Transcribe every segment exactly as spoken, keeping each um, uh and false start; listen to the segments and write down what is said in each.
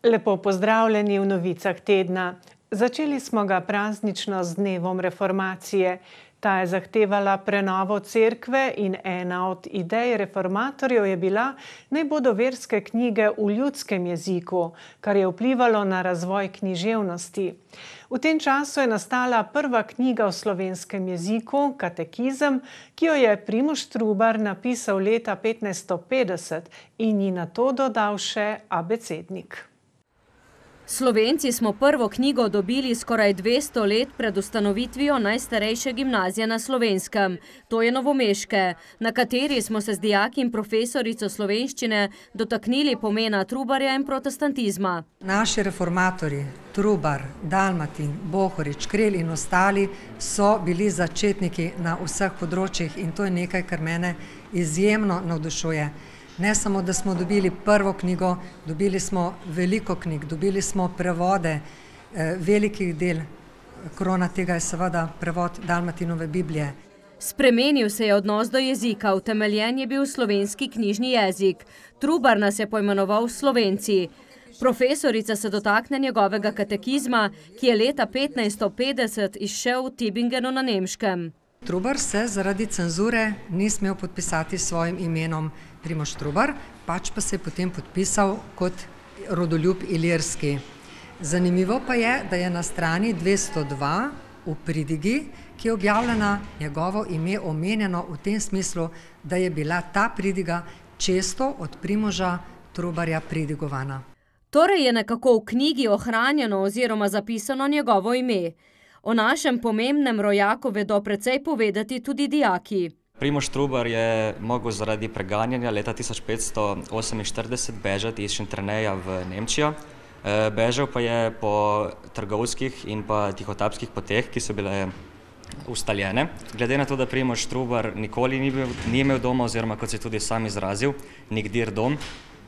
Lepo pozdravljeni v novicah tedna. Začeli smo ga praznično z dnevom reformacije. Ta je zahtevala prenovo cerkve in ena od idej reformatorjev je bila, naj bodo verske knjige v ljudskem jeziku, kar je vplivalo na razvoj književnosti. V tem času je nastala prva knjiga v slovenskem jeziku, Katekizem, ki jo je Primož Trubar napisal leta petnajststo petdeset in ji nato dodal še abecednik. Slovenci smo prvo knjigo dobili skoraj dvesto let pred ustanovitvijo najstarejše gimnazije na Slovenskem, to je novomeške, na kateri smo se z dijaki in profesorico slovenščine dotaknili pomena Trubarja in protestantizma. Naši reformatorji, Trubar, Dalmatin, Bohorič, Krelj in ostali so bili začetniki na vseh področjih in to je nekaj, kar mene izjemno navdušuje. Ne samo, da smo dobili prvo knjigo, dobili smo veliko knjig, dobili smo prevode eh, velikih del. Krona tega je seveda prevod Dalmatinove Biblije. Spremenil se je odnos do jezika, utemeljen je bil slovenski knjižni jezik. Trubar nas je poimenoval Slovenci. Profesorica se dotakne njegovega katekizma, ki je leta petnajststo petdeset izšel v Tübingenu na Nemškem. Trubar se zaradi cenzure ni smel podpisati s svojim imenom Primož Trubar, pač pa se je potem podpisal kot rodoljub Ilirski. Zanimivo pa je, da je na strani dvesto dva v pridigi, ki je objavljena, njegovo ime omenjeno v tem smislu, da je bila ta pridiga često od Primoža Trubarja pridigovana. Torej je nekako v knjigi ohranjeno oziroma zapisano njegovo ime. O našem pomembnem rojaku vedo precej povedati tudi dijaki. Primož Trubar je mogel zaradi preganjanja leta tisoč petsto oseminštirideset bežati iz Šentjerneja v Nemčijo. Bežal pa je po trgovskih in pa tihotapskih poteh, ki so bile ustaljene. Glede na to, da Primož Trubar nikoli ni, bil, ni imel doma oziroma, kot se tudi sam izrazil, nikdar dom,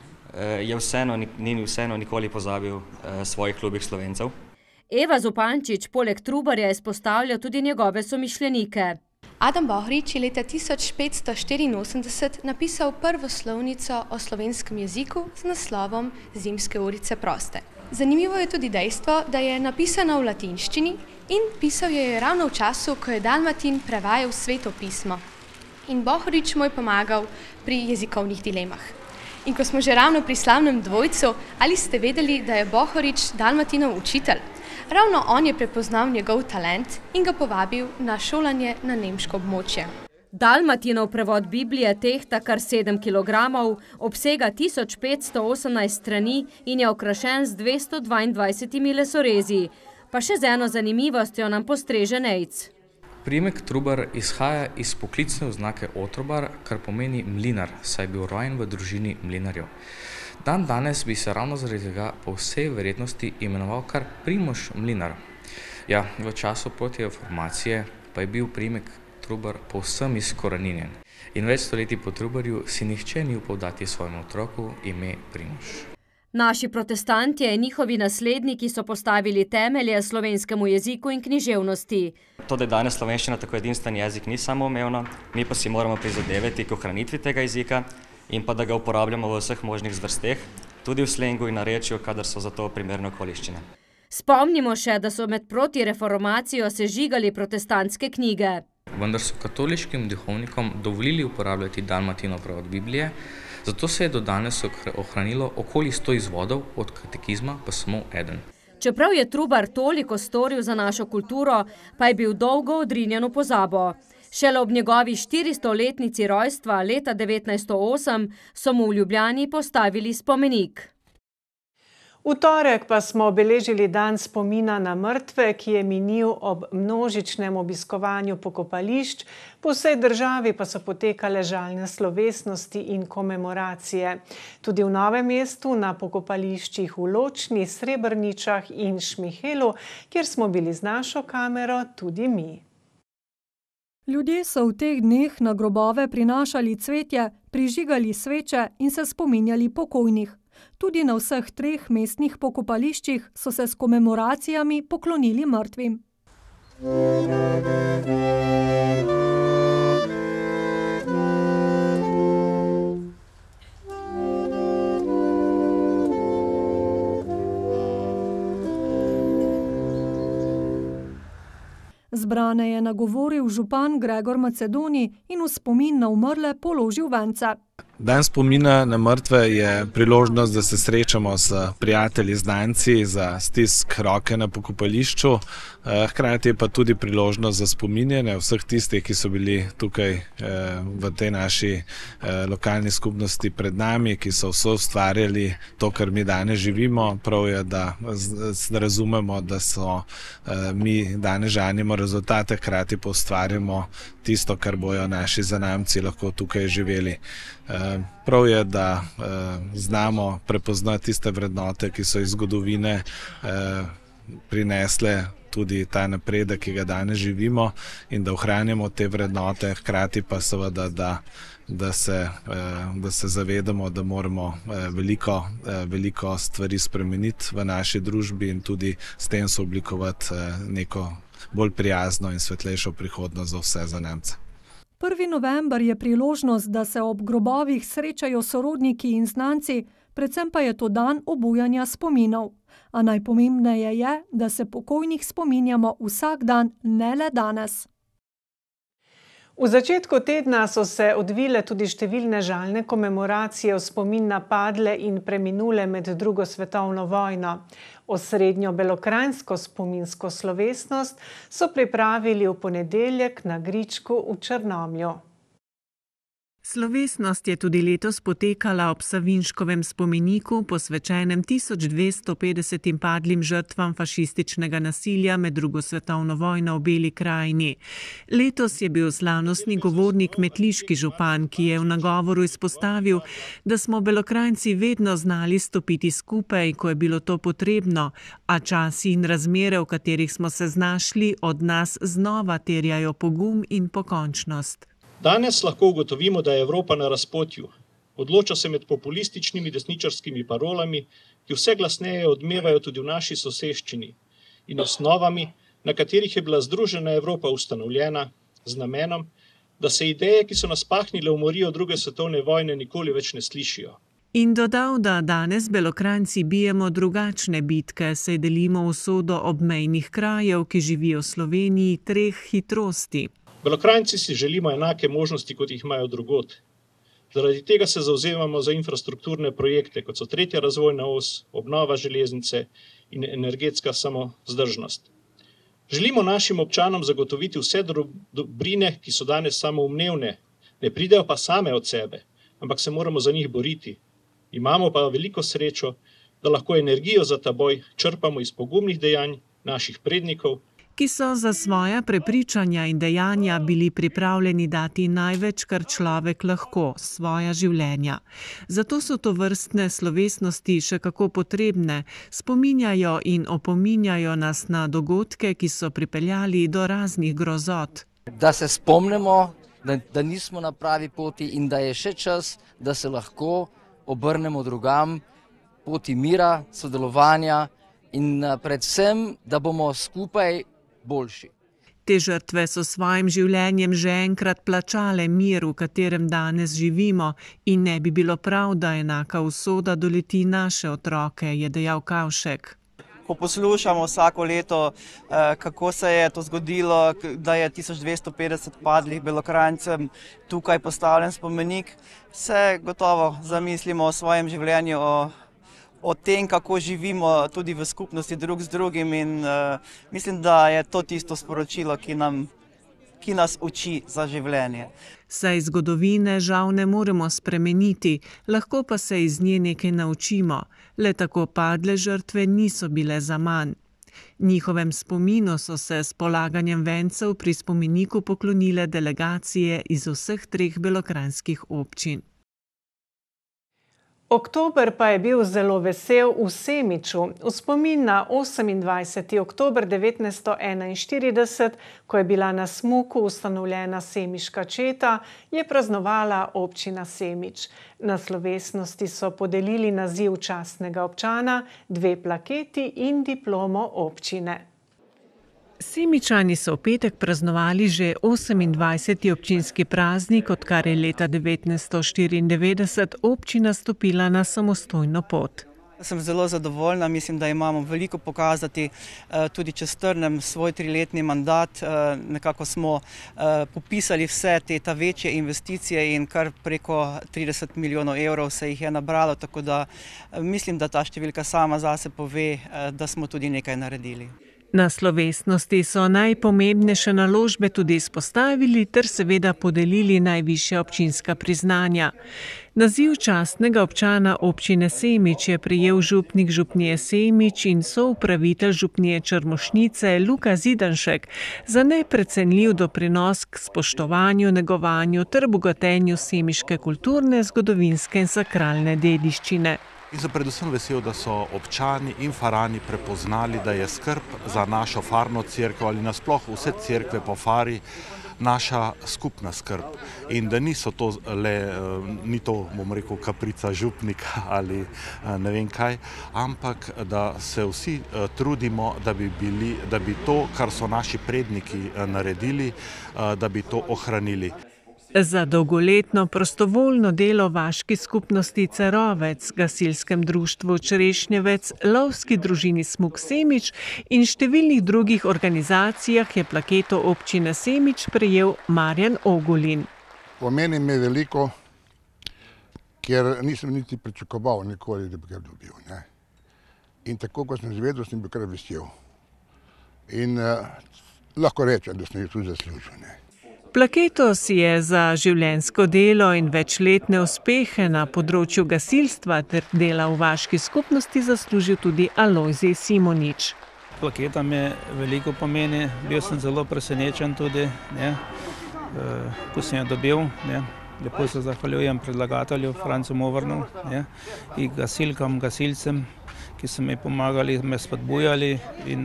je vseeno, ni vseeno nikoli pozabil svojih ljubih Slovencev. Eva Zupančič poleg Trubarja izpostavlja tudi njegove somišljenike. Adam Bohorič je leta tisoč petsto štiriinosemdeset napisal prvo slovnico o slovenskem jeziku z naslovom Zimske urice proste. Zanimivo je tudi dejstvo, da je napisana v latinščini in pisal je ravno v času, ko je Dalmatin prevajal Sveto pismo. In Bohorič mu je pomagal pri jezikovnih dilemah. In ko smo že ravno pri slavnem dvojcu, ali ste vedeli, da je Bohorič Dalmatinov učitelj? Ravno on je prepoznal njegov talent in ga povabil na šolanje na nemško območje. Dalmatinov prevod Biblije tehta kar sedem kilogramov, obsega tisoč petsto osemnajst strani in je okrašen z dvesto dvaindvajsetimi lesorezi. Pa še z eno zanimivostjo nam postreže Nejc. Priimek Trubar izhaja iz poklicne oznake otrobar, kar pomeni mlinar, saj je bil rojen v družini mlinarjev. Dan danes bi se ravno zaradi tega po vsej verjetnosti imenoval kar Primož Mlinar. Ja, v času protireformacije pa je bil priimek Trubar povsem izkoreninjen. In več stoletij po Trubarju si nihče ni upal dati svojemu otroku ime Primož. Naši protestanti in njihovi nasledniki so postavili temelje slovenskemu jeziku in književnosti. To, da je danes slovenščina tako edinstven jezik, ni samoumevno, mi pa si moramo prizadevati k ohranitvi tega jezika in pa da ga uporabljamo v vseh možnih zvrsteh, tudi v slengu in narečju, kadar so za to primerne okoliščine. Spomnimo še, da so med protireformacijo sežigali protestantske knjige. Vendar so katoliškim duhovnikom dovolili uporabljati Dalmatinov prevod Biblije, zato se je do danes ohranilo okoli sto izvodov, od katekizma pa samo eden. Čeprav je Trubar toliko storil za našo kulturo, pa je bil dolgo odrinjen v pozabo. Šele ob njegovi štiristoletnici rojstva leta devetnajststo osem so mu v Ljubljani postavili spomenik. V torek pa smo obeležili dan spomina na mrtve, ki je minil ob množičnem obiskovanju pokopališč, po vsej državi pa so potekale žalne slovesnosti in komemoracije. Tudi v Novem mestu na pokopališčih v Ločni, Srebrničah in Šmihelu, kjer smo bili z našo kamero tudi mi. Ljudje so v teh dneh na grobove prinašali cvetje, prižigali sveče in se spominjali pokojnih. Tudi na vseh treh mestnih pokopališčih so se s komemoracijami poklonili mrtvim. Zbrane je nagovoril župan Gregor Macedoni in v spomin na umrle položil vence. Dan spomina na mrtve je priložnost, da se srečamo s prijatelji, znanci za stisk roke na pokopališču. Hkrati je pa tudi priložnost za spominjanje vseh tistih, ki so bili tukaj v tej naši lokalni skupnosti pred nami, ki so vse ustvarjali to, kar mi danes živimo. Prav je, da razumemo, da so mi danes žanimo rezultate, hkrati pa ustvarjamo tisto, kar bojo naši zanamci lahko tukaj živeli. Prav je, da znamo prepoznati tiste vrednote, ki so iz zgodovine prinesle tudi ta napredek, ki ga danes živimo, in da ohranjamo te vrednote, hkrati pa seveda, da, da, se, da se zavedamo, da moramo veliko, veliko stvari spremeniti v naši družbi in tudi s tem sooblikovati neko bolj prijazno in svetlejšo prihodnost za vse zanamce. prvi november je priložnost, da se ob grobovih srečajo sorodniki in znanci, predvsem pa je to dan obujanja spominov. A najpomembneje je, da se pokojnih spominjamo vsak dan, ne le danes. V začetku tedna so se odvile tudi številne žalne komemoracije v spomin na padle in preminule med drugo svetovno vojno. Osrednjo belokranjsko spominsko slovesnost so pripravili v ponedeljek na Gričku v Črnomlju. Slovesnost je tudi letos potekala ob Savinškovem spomeniku, posvečenem tisoč dvesto petdesetim padlim žrtvam fašističnega nasilja med drugo svetovno vojno v Beli krajini. Letos je bil slavnostni govornik metliški župan, ki je v nagovoru izpostavil, da smo Belokranjci vedno znali stopiti skupaj, ko je bilo to potrebno, a časi in razmere, v katerih smo se znašli, od nas znova terjajo pogum in pokončnost. Danes lahko ugotovimo, da je Evropa na razpotju. Odloča se med populističnimi desničarskimi parolami, ki vse glasneje odmevajo tudi v naši soseščini, in osnovami, na katerih je bila Združena Evropa ustanovljena, z namenom, da se ideje, ki so nas pahnile v morijo druge svetovne vojne, nikoli več ne slišijo. In dodal, da danes Belokranjci bijemo drugačne bitke, saj delimo usodo obmejnih krajev, ki živijo v Sloveniji, treh hitrosti. Belokranjci si želimo enake možnosti, kot jih imajo drugod. Zaradi tega se zavzemamo za infrastrukturne projekte, kot so tretja razvojna os, obnova železnice in energetska samozdržnost. Želimo našim občanom zagotoviti vse dobrine, ki so danes samoumevne, ne pridejo pa same od sebe, ampak se moramo za njih boriti. Imamo pa veliko srečo, da lahko energijo za ta boj črpamo iz pogumnih dejanj naših prednikov, ki so za svoja prepričanja in dejanja bili pripravljeni dati največ, kar človek lahko, svoja življenja. Zato so to vrstne slovesnosti še kako potrebne, spominjajo in opominjajo nas na dogodke, ki so pripeljali do raznih grozot. Da se spomnimo, da, da nismo na pravi poti in da je še čas, da se lahko obrnemo drugam, poti mira, sodelovanja in predvsem, da bomo skupaj boljši. Te žrtve so svojim življenjem že enkrat plačale mir, v katerem danes živimo, in ne bi bilo prav, da enaka usoda doleti naše otroke, je dejal Kavšek. Ko poslušamo vsako leto, kako se je to zgodilo, da je tisoč dvesto petdeset padlih Belokranjcem tukaj postavljen spomenik, se gotovo zamislimo o svojem življenju, o o tem, kako živimo tudi v skupnosti drug z drugim in uh, mislim, da je to tisto sporočilo, ki, nam, ki nas uči za življenje. Saj zgodovine žal ne moremo spremeniti, lahko pa se iz nje nekaj naučimo, le tako padle žrtve niso bile zaman. Njihovem spominu so se s polaganjem vencev pri spomeniku poklonile delegacije iz vseh treh belokranjskih občin. Oktober pa je bil zelo vesel v Semiču. V spomin na osemindvajseti oktober devetnajststo enainštirideset, ko je bila na Smuku ustanovljena semiška četa, je praznovala občina Semič. Na slovesnosti so podelili naziv častnega občana, dve plaketi in diplomo občine. Semičani so v petek praznovali že osemindvajseti občinski praznik, odkar je leta devetnajststo štiriindevetdeset občina stopila na samostojno pot. Sem zelo zadovoljna, mislim, da imamo veliko pokazati, tudi če strnem svoj triletni mandat. Nekako smo popisali vse te ta večje investicije in kar preko trideset milijonov evrov se jih je nabralo, tako da mislim, da ta številka sama zase pove, da smo tudi nekaj naredili. Na slovesnosti so najpomembnejše naložbe tudi izpostavili ter seveda podelili najvišja občinska priznanja. Naziv častnega občana občine Semič je prejel župnik župnije Semič in soupravitelj župnije Črmošnice Luka Zidanšek za neprecenljiv doprinos k spoštovanju, negovanju ter bogatenju semiške kulturne, zgodovinske in sakralne dediščine. In sem predvsem vesel, da so občani in farani prepoznali, da je skrb za našo farno cerkev ali nasploh vse cerkve po fari naša skupna skrb. In da niso to le, ni to, bom rekel, kaprica župnika ali ne vem kaj, ampak da se vsi trudimo, da bi bili, da bi to, kar so naši predniki naredili, da bi to ohranili. Za dolgoletno prostovoljno delo vaški skupnosti Cerovec, gasilskem društvu Črešnjevec, lovski družini Smuk Semič in številnih drugih organizacijah je plaketo občine Semič prejel Marjan Ogulin. Pomeni mi veliko, ker nisem niti pričakoval nikoli, da bi ga dobil. Ne? In tako, ko sem izvedel, sem bil kar vesel. In uh, lahko rečem, da sem jo tudi zaslužil. Ne? Plaketo si je za življenjsko delo in večletne uspehe na področju gasilstva ter dela v vaški skupnosti zaslužil tudi Alojzij Simonič. Plaketa mi veliko pomeni, bil sem zelo presenečen tudi, ne, ko sem jo dobil. Ne. Lepo se zahvaljujem predlagatelju Francu Movrnu ne, in gasilkam, gasilcem, ki so mi pomagali, me spodbujali in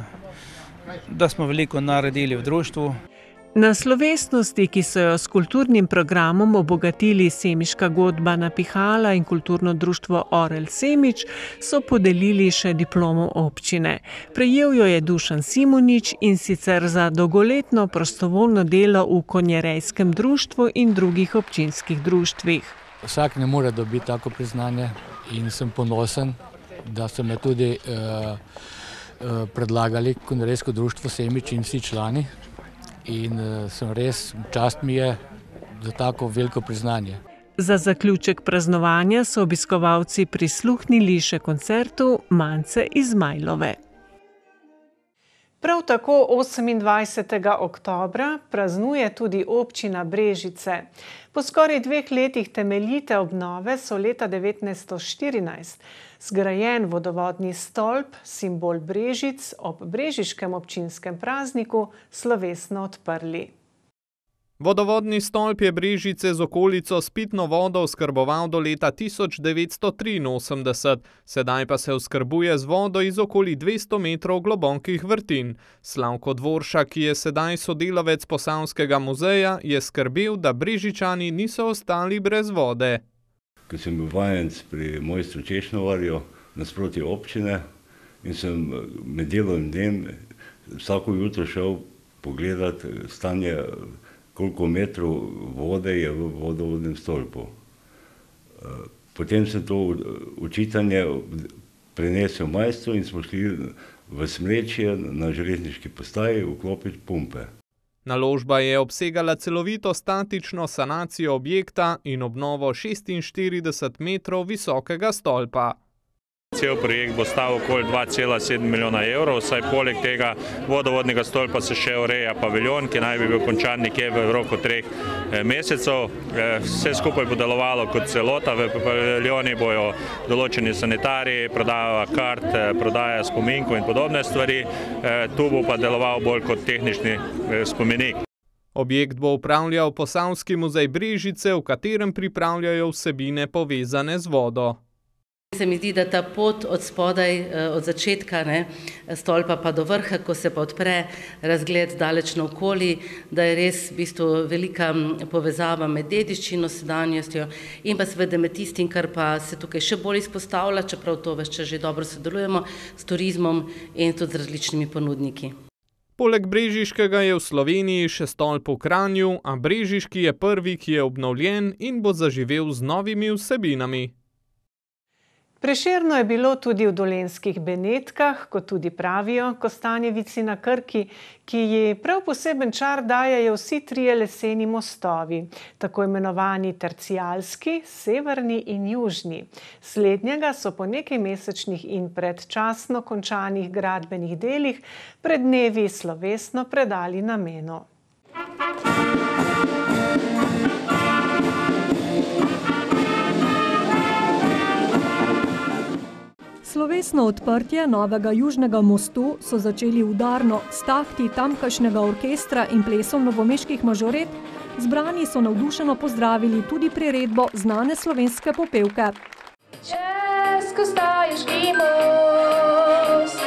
da smo veliko naredili v društvu. Na slovesnosti, ki so jo s kulturnim programom obogatili Semiška godba Napihala in kulturno društvo Orel Semič, so podelili še diplomo občine. Prejel jo je Dušan Simonič in sicer za dolgoletno prostovoljno delo v konjerejskem društvu in drugih občinskih društvih. Vsak ne more dobiti tako priznanje in sem ponosen, da so me tudi uh, uh, predlagali konjerejsko društvo Semič in vsi člani. In sem res, čast mi je za tako veliko priznanje. Za zaključek praznovanja so obiskovalci prisluhnili še koncertu Mance Izmajlove. Prav tako osemindvajsetega oktobra praznuje tudi občina Brežice. Po skoraj dveh letih temeljite obnove so leta devetnajststo štirinajst zgrajen vodovodni stolp, simbol Brežic, ob brežiškem občinskem prazniku slovesno odprli. Vodovodni stolp je Brežice z okolico s pitno vodo oskrboval do leta tisoč devetsto triinosemdeset, sedaj pa se oskrbuje z vodo iz okoli dvesto metrov globokih vrtin. Slavko Dvorša, ki je sedaj sodelavec Posavskega muzeja, je skrbel, da Brežičani niso ostali brez vode. Ko sem bil vajenec pri mojstru Češnovarju nasproti občine in sem med delovnim dnem vsako jutro šel pogledat stanje, koliko metrov vode je v vodovodnem stolpu. Potem sem to učitanje prenesel majstru in smo šli v Smrečje na železniški postaji vklopiti pumpe. Naložba je obsegala celovito statično sanacijo objekta in obnovo šestinštirideset metrov visokega stolpa. Cel projekt bo stal okoli dva cela sedem milijona evrov, saj poleg tega vodovodnega stolpa se še ureja paviljon, ki naj bi bil končan nekje v roku treh mesecev. Vse skupaj bo delovalo kot celota, v paviljoni bojo določeni sanitariji, prodaja kart, prodaja spominkov in podobne stvari. Tu bo pa deloval bolj kot tehnični spomenik. Objekt bo upravljal Posavski muzej Brežice, v katerem pripravljajo vsebine povezane z vodo. Se mi zdi, da ta pot od spodaj, od začetka ne, stolpa pa do vrha, ko se pa odpre razgled daleč naokoli, da je res v bistvu velika povezava med dediščino, sedanjostjo in pa seveda med tistim, kar pa se tukaj še bolj izpostavlja, čeprav to ves čas že dobro sodelujemo s turizmom in tudi z različnimi ponudniki. Poleg brežiškega je v Sloveniji še stolp v Kranju, a brežiški je prvi, ki je obnovljen in bo zaživel z novimi vsebinami. Prešerno je bilo tudi v dolenjskih Benetkah, kot tudi pravijo Kostanjevici na Krki, ki ji prav poseben čar dajejo vsi trije leseni mostovi, tako imenovani tercialski, severni in južni. Slednjega so po nekaj mesečnih in predčasno končanih gradbenih delih pred dnevi slovesno predali namenu. Slovesno odprtje novega južnega mostu so začeli udarno s tahti tamkajšnjega orkestra in plesom novomeških mažoret. Zbrani so navdušeno pozdravili tudi priredbo znane slovenske popevke. Českostaješki most,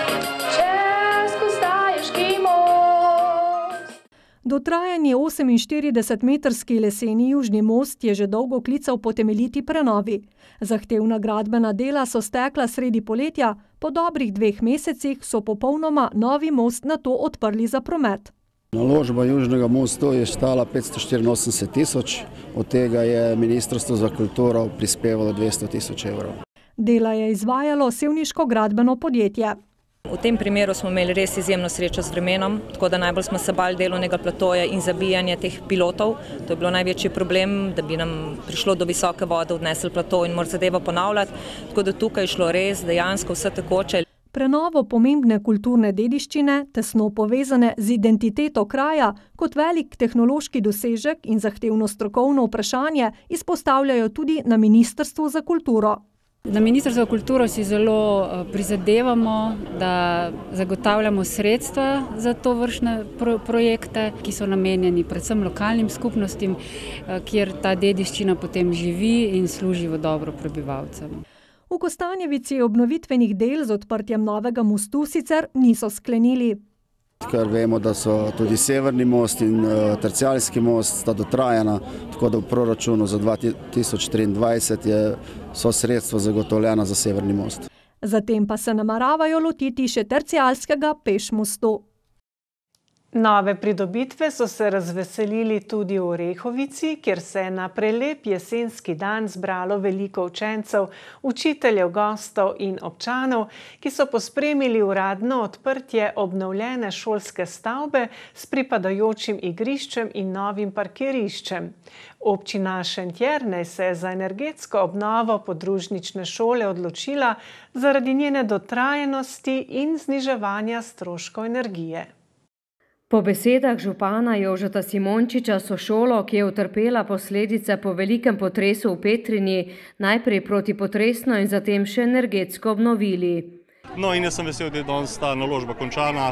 Českostaješki most. Dotrajani oseminštiridesetmetrski leseni južni most je že dolgo klical po temeljiti prenovi. Zahtevna gradbena dela so stekla sredi poletja, po dobrih dveh mesecih so popolnoma novi most nato odprli za promet. Naložba južnega mostu je stala petsto štiriinosemdeset tisoč, od tega je Ministrstvo za kulturo prispevalo dvesto tisoč evrov. Dela je izvajalo sevniško gradbeno podjetje. V tem primeru smo imeli res izjemno srečo z vremenom, tako da najbolj smo se bali delovnega platoja in zabijanja teh pilotov. To je bilo največji problem, da bi nam prišlo do visoke vode, odnesli plato in mora zadeva ponavljati. Tako da tukaj je šlo res dejansko vse tekoče. Prenovo pomembne kulturne dediščine, tesno povezane z identiteto kraja, kot velik tehnološki dosežek in zahtevno strokovno vprašanje izpostavljajo tudi na Ministrstvu za kulturo. Na Ministrstvu za kulturo si zelo prizadevamo, da zagotavljamo sredstva za tovrstne projekte, ki so namenjeni predvsem lokalnim skupnostim, kjer ta dediščina potem živi in služi v dobro prebivalcem. V Kostanjevici obnovitvenih del z odprtjem novega mostu sicer niso sklenili. Ker vemo, da so tudi severni most in tercialski most sta dotrajana, tako da v proračunu za dva tisoč triindvajset je so sredstva zagotovljena za severni most. Zatem pa se nameravajo lotiti še tercialskega peš mostu. Nove pridobitve so se razveselili tudi v Orehovici, kjer se je na prelep jesenski dan zbralo veliko učencev, učiteljev, gostov in občanov, ki so pospremili uradno odprtje obnovljene šolske stavbe s pripadajočim igriščem in novim parkiriščem. Občina Šentjernej se je za energetsko obnovo podružnične šole odločila zaradi njene dotrajanosti in zniževanja stroškov energije. Po besedah župana Jožeta Simončiča so šolo, ki je utrpela posledice po velikem potresu v Petrini, najprej protipotresno in zatem še energetsko obnovili. No in jaz sem vesel, da je danes ta naložba končana,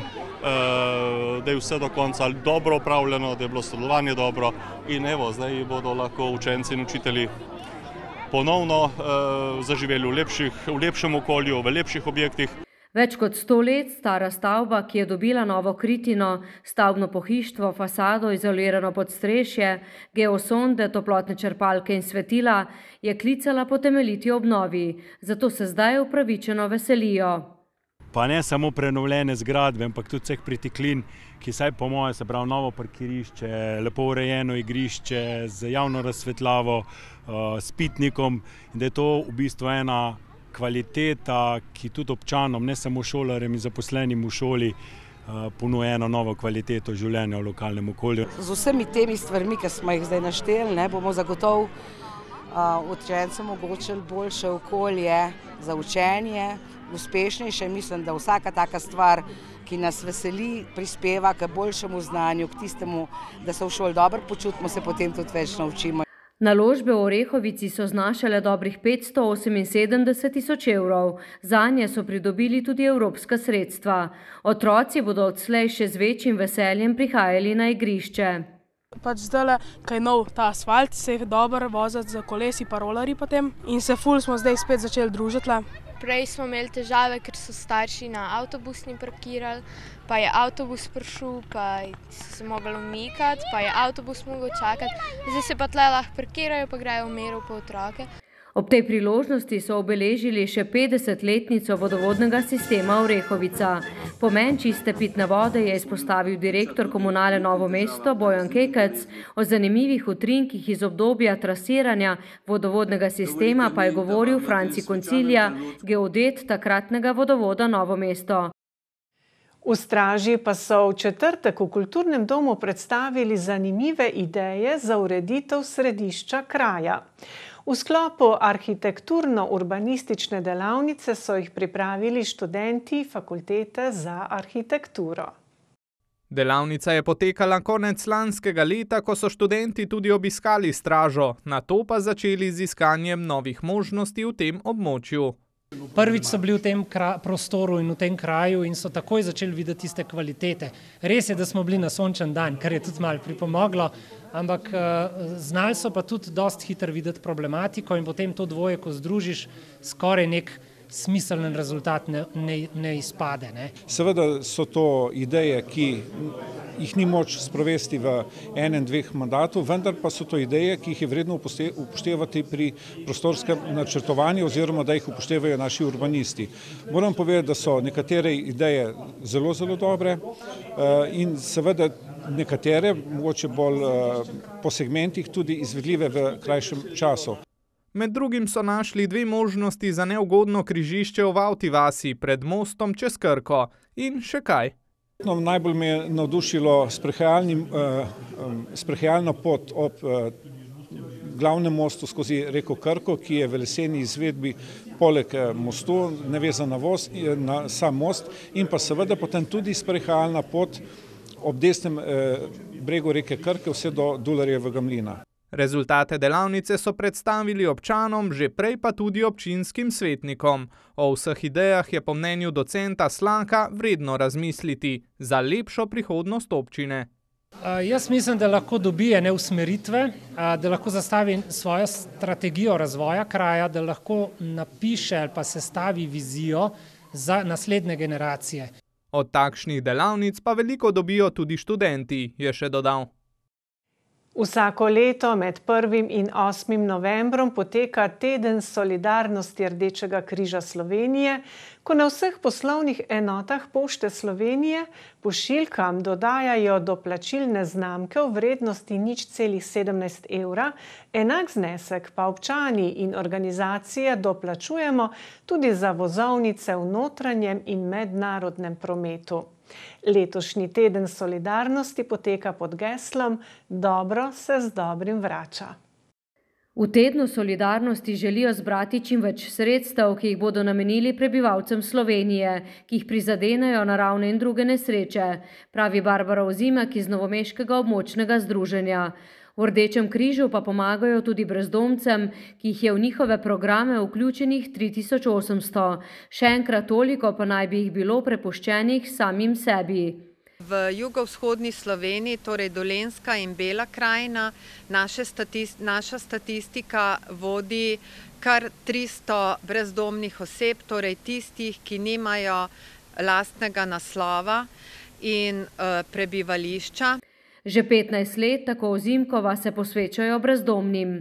da je vse do konca dobro upravljeno, da je bilo sodelovanje dobro in evo, zdaj bodo lahko učenci in učitelji ponovno zaživeli v lepših, v lepšem okolju, v lepših objektih. Več kot sto let stara stavba, ki je dobila novo kritino, stavbno pohištvo, fasado, izolirano podstrešje, geosonde, toplotne črpalke in svetila, je klicala po temeljiti obnovi, zato se zdaj upravičeno veselijo. Pa ne samo prenovljene zgradbe, ampak tudi vseh pritiklin, ki saj po moje se pravi novo parkirišče, lepo urejeno igrišče z javno razsvetljavo, s pitnikom, in da je to v bistvu ena kvaliteta, ki tudi občanom, ne samo šolarjem in zaposlenim v šoli, ponuja eno novo kvaliteto življenja v lokalnem okolju. Z vsemi temi stvarmi, ki smo jih zdaj našteli, ne, bomo zagotovo učencem omogočili boljše okolje za učenje, uspešnejše. Mislim, da vsaka taka stvar, ki nas veseli, prispeva k boljšemu znanju, k tistemu, da se v šoli dobro počutimo, se potem tudi več naučimo. Naložbe v Orehovici so znašale dobrih petsto oseminsedemdeset tisoč evrov. Zanje so pridobili tudi evropska sredstva. Otroci bodo odslej še z večjim veseljem prihajali na igrišče. Pač zdajle, kaj je nov ta asfalt, se je dobro voziti z kolesi pa rolerji potem in se ful smo zdaj spet začeli družiti. Prej smo imeli težave, ker so starši na avtobusni parkirali, pa je avtobus prišel, pa so se mogli umikati, pa je avtobus mogel čakati. Zdaj se pa tle lahko parkirajo, pa grejo v meru po otroke. Ob tej priložnosti so obeležili še petdesetletnico vodovodnega sistema Orehovica. Pomen čiste pitne vode je izpostavil direktor Komunale Novo mesto Bojan Kekec, o zanimivih utrinkih iz obdobja trasiranja vodovodnega sistema pa je govoril Franci Koncilija, geodet takratnega vodovoda Novo mesto. V Straži pa so v četrtek v Kulturnem domu predstavili zanimive ideje za ureditev središča kraja. V sklopu arhitekturno-urbanistične delavnice so jih pripravili študenti Fakultete za arhitekturo. Delavnica je potekala konec lanskega leta, ko so študenti tudi obiskali Stražo, nato pa začeli z iskanjem novih možnosti v tem območju. Prvič so bili v tem prostoru in v tem kraju in so takoj začeli videti tiste kvalitete. Res je, da smo bili na sončen dan, kar je tudi malo pripomoglo, ampak znali so pa tudi dosti hitro videti problematiko in potem to dvoje, ko združiš, skoraj nek smiseln rezultat ne, ne, ne izpade. Ne. Seveda so to ideje, ki jih ni moč sprovesti v enem, dveh mandatov, vendar pa so to ideje, ki jih je vredno upoštevati pri prostorskem načrtovanju oziroma da jih upoštevajo naši urbanisti. Moram povedati, da so nekatere ideje zelo, zelo dobre in seveda nekatere, mogoče bolj po segmentih, tudi izvedljive v krajšem času. Med drugim so našli dve možnosti za neugodno križišče v Avti vasi pred mostom čez Krko in še kaj. Najbolj me je navdušilo sprehajalno pot ob glavnem mostu skozi reko Krko, ki je v leseni izvedbi poleg mostu navezan na, voz, na sam most in pa seveda potem tudi sprehajalna pot ob desnem bregu reke Krke vse do Dularjevega mlina. Rezultate delavnice so predstavili občanom, že prej pa tudi občinskim svetnikom. O vseh idejah je po mnenju docenta Slanka vredno razmisliti za lepšo prihodnost občine. Uh, jaz mislim, da lahko dobije ne usmeritve, uh, da lahko zastavi svojo strategijo razvoja kraja, da lahko napiše ali pa sestavi vizijo za naslednje generacije. Od takšnih delavnic pa veliko dobijo tudi študenti, je še dodal. Vsako leto med prvim in osmim novembrom poteka Teden solidarnosti Rdečega križa Slovenije, ko na vseh poslovnih enotah Pošte Slovenije pošiljkam dodajajo doplačilne znamke v vrednosti nič celih sedemnajst evra, enak znesek pa občani in organizacije doplačujemo tudi za vozovnice v notranjem in mednarodnem prometu. Letošnji teden solidarnosti poteka pod geslom Dobro se z dobrim vrača. V tednu solidarnosti želijo zbrati čim več sredstev, ki jih bodo namenili prebivalcem Slovenije, ki jih prizadenejo naravne in druge nesreče, pravi Barbara Ozimek iz Novomeškega območnega združenja. V Rdečem križu pa pomagajo tudi brezdomcem, ki jih je v njihove programe vključenih tri tisoč osemsto. Še enkrat toliko pa naj bi jih bilo prepuščenih samim sebi. V jugovzhodni Sloveniji, torej Dolenjska in Bela krajina, naše statist, naša statistika vodi kar tristo brezdomnih oseb, torej tistih, ki nimajo lastnega naslova in uh, prebivališča. Že petnajst let, tako Ozimkova, se posvečajo brezdomnim.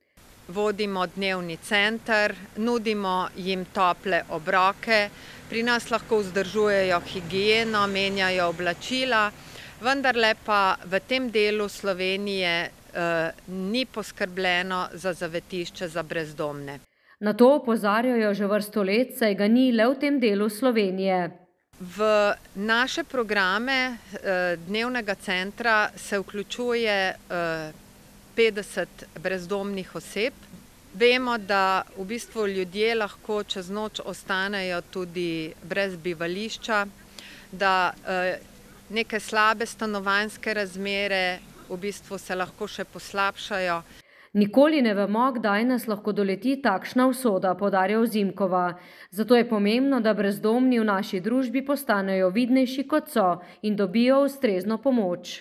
Vodimo dnevni center, nudimo jim tople obroke, pri nas lahko vzdržujejo higieno, menjajo oblačila, vendarle pa v tem delu Slovenije eh, ni poskrbljeno za zavetišče za brezdomne. Na to opozarjajo že vrsto let, saj ga ni le v tem delu Slovenije. V naše programe eh, dnevnega centra se vključuje eh, petdeset brezdomnih oseb. Vemo, da v bistvu ljudje lahko čez noč ostanejo tudi brez bivališča, da eh, neke slabe stanovanjske razmere v bistvu se lahko še poslabšajo. Nikoli ne vemo, kdaj nas lahko doleti takšna usoda, poudarja Ozimkova. Zato je pomembno, da brezdomni v naši družbi postanejo vidnejši kot so in dobijo ustrezno pomoč.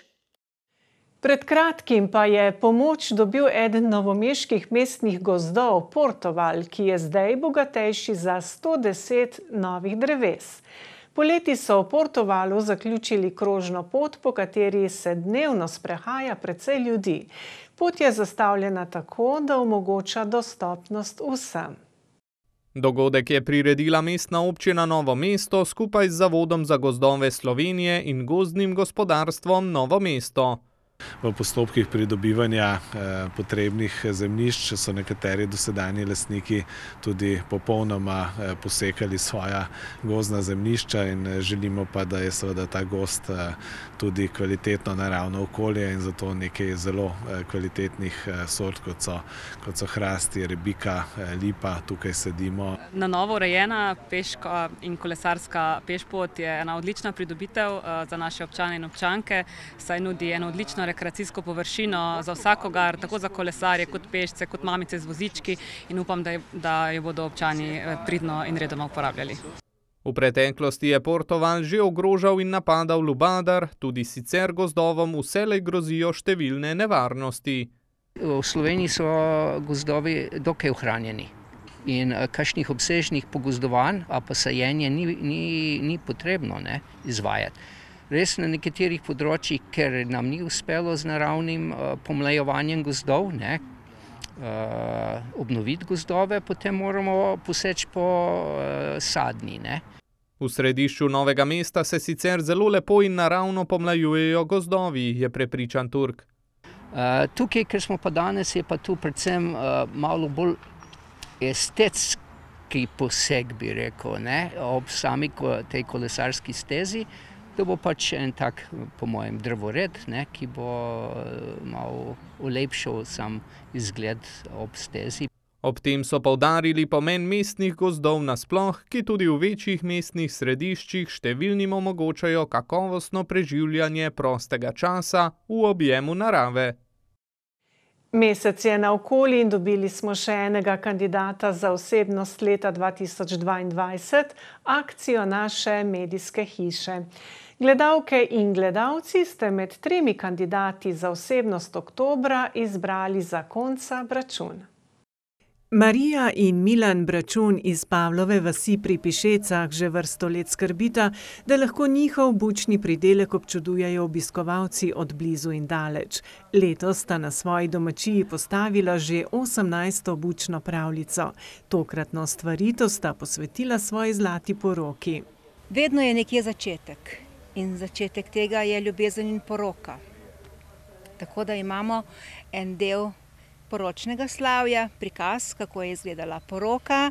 Pred kratkim pa je pomoč dobil eden novomeških mestnih gozdov, Portoval, ki je zdaj bogatejši za sto deset novih dreves. Poleti so v Portovalu zaključili krožno pot, po kateri se dnevno sprehaja precej ljudi. Pot je zastavljena tako, da omogoča dostopnost vsem. Dogodek je priredila Mestna občina Novo mesto skupaj z Zavodom za gozdove Slovenije in Gozdnim gospodarstvom Novo mesto. V postopkih pridobivanja eh, potrebnih zemljišč so nekateri dosedanji lastniki tudi popolnoma eh, posekali svoja gozdna zemljišča in eh, želimo pa, da je seveda ta gozd eh, tudi kvalitetno naravno okolje in zato nekaj zelo eh, kvalitetnih eh, sort, kot so, kot so hrasti, rebika, eh, lipa, tukaj sedimo. Na novo urejena peška in kolesarska pešpot je ena odlična pridobitev eh, za naše občane in občanke, saj nudi eno odlično rekreacijsko površino za vsakogar, tako za kolesarje, kot pešce, kot mamice z vozički in upam, da, je, da jo bodo občani pridno in redoma uporabljali. V preteklosti je Portoval že ogrožal in napadal lubadar, tudi sicer gozdovom vselej grozijo številne nevarnosti. V Sloveniji so gozdovi dokaj ohranjeni in kakšnih obsežnih pogozdovanj, a pa sajenje ni, ni, ni potrebno ne, izvajati. Res na nekaterih področjih, ker nam ni uspelo z naravnim uh, pomlajevanjem gozdov, ne, uh, obnoviti gozdove, potem moramo poseči po uh, sadni. Ne. V središču Novega mesta se sicer zelo lepo in naravno pomlajujejo gozdovi, je prepričan Turk. Uh, tukaj, ker smo pa danes, je pa tu predvsem uh, malo bolj estetski poseg, bi rekel, ne, ob sami ko, tej kolesarski stezi. To bo pač en tak, po mojem, drevored, ne, ki bo malo olepšal sam izgled ob stezi. Ob tem so poudarili pomen mestnih gozdov nasploh, ki tudi v večjih mestnih središčih številnim omogočajo kakovostno preživljanje prostega časa v objemu narave. Mesec je naokoli in dobili smo še enega kandidata za osebnost leta dva tisoč dvaindvajset, akcijo naše medijske hiše. Gledalke in gledalci ste med tremi kandidati za osebnost oktobra izbrali zakonca Bračun. Marija in Milan Bračun iz Pavlove vasi pri Pišecah že vrsto let skrbita, da lahko njihov bučni pridelek občudujejo obiskovalci od blizu in daleč. Letos sta na svoji domačiji postavila že osemnajsto bučno pravljico. Tokratno stvaritev sta posvetila svoji zlati poroki. Vedno je nekje začetek in začetek tega je ljubezen in poroka. Tako da imamo en del poročnega slavja, prikaz, kako je izgledala poroka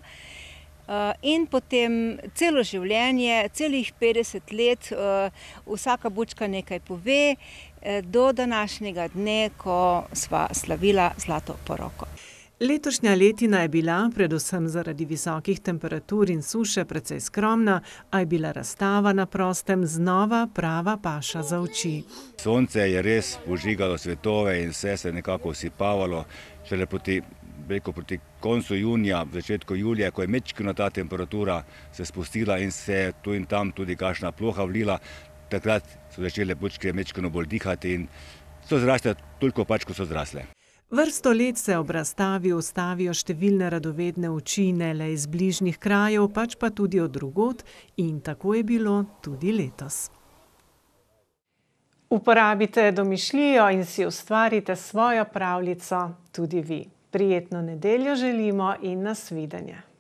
in potem celo življenje, celih petdeset let, vsaka bučka nekaj pove do današnjega dne, ko sva slavila zlato poroko. Letošnja letina je bila, predvsem zaradi visokih temperatur in suše, precej skromna, a je bila razstava na prostem znova prava paša za oči. Sonce je res požigalo svetove in vse se je nekako usipavalo. Šele proti, rekel, proti koncu junija, začetku julija, ko je mečkino ta temperatura se spustila in se je tu in tam tudi kakšna ploha vlila, takrat so začele bučke mečkino bolj dihati in so zrasle toliko pač, ko so zrasle. Vrsto let se ob razstavi ustavijo številne radovedne oči, ne le iz bližnjih krajev, pač pa tudi od drugod in tako je bilo tudi letos. Uporabite domišljijo in si ustvarite svojo pravljico tudi vi. Prijetno nedeljo želimo in nasvidenje.